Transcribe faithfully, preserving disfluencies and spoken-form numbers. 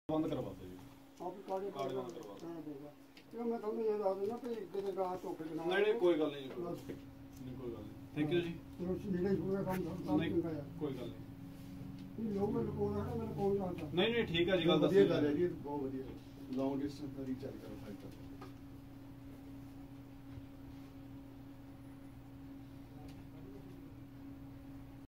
ਬੰਦ ਕਰਵਾਤਾ ਜੀ ਆਪ ਕਾੜੇ ਕਾੜੇ ਬੰਦ ਕਰਵਾਤਾ ਹਾਂ ਦੇਗਾ ਇਹ ਮੈਂ ਤੁਹਾਨੂੰ ਇਹ ਦੱਸ ਦਿੰਦਾ ਕਿ ਇੱਕ ਦੇ ਗਾਹ ਧੋਖੇ ਦੇ ਨਾਲ ਨਹੀਂ ਨਹੀਂ ਕੋਈ ਗੱਲ ਨਹੀਂ ਨਹੀਂ ਕੋਈ ਗੱਲ ਨਹੀਂ ਥੈਂਕ ਯੂ ਜੀ ਜਿਹੜੇ ਪੂਰਾ ਕੰਮ ਨਹੀਂ ਚੰਗਾ ਆ ਕੋਈ ਗੱਲ ਨਹੀਂ ਇਹ ਲੋਕ ਮੈਨੂੰ ਕੋਲ ਹੈ ਮੈਨੂੰ ਕੋਲ ਜਾਂਦਾ ਨਹੀਂ ਨਹੀਂ ਠੀਕ ਹੈ ਜੀ ਗੱਲ ਵਧੀਆ ਗੱਲ ਹੈ ਜੀ ਬਹੁਤ ਵਧੀਆ ਲੌਂਗ ਡਿਸਟੈਂਸ ਦਾ ਰੀਚਾਰਜ ਕਰੋ ਫਾਈਵ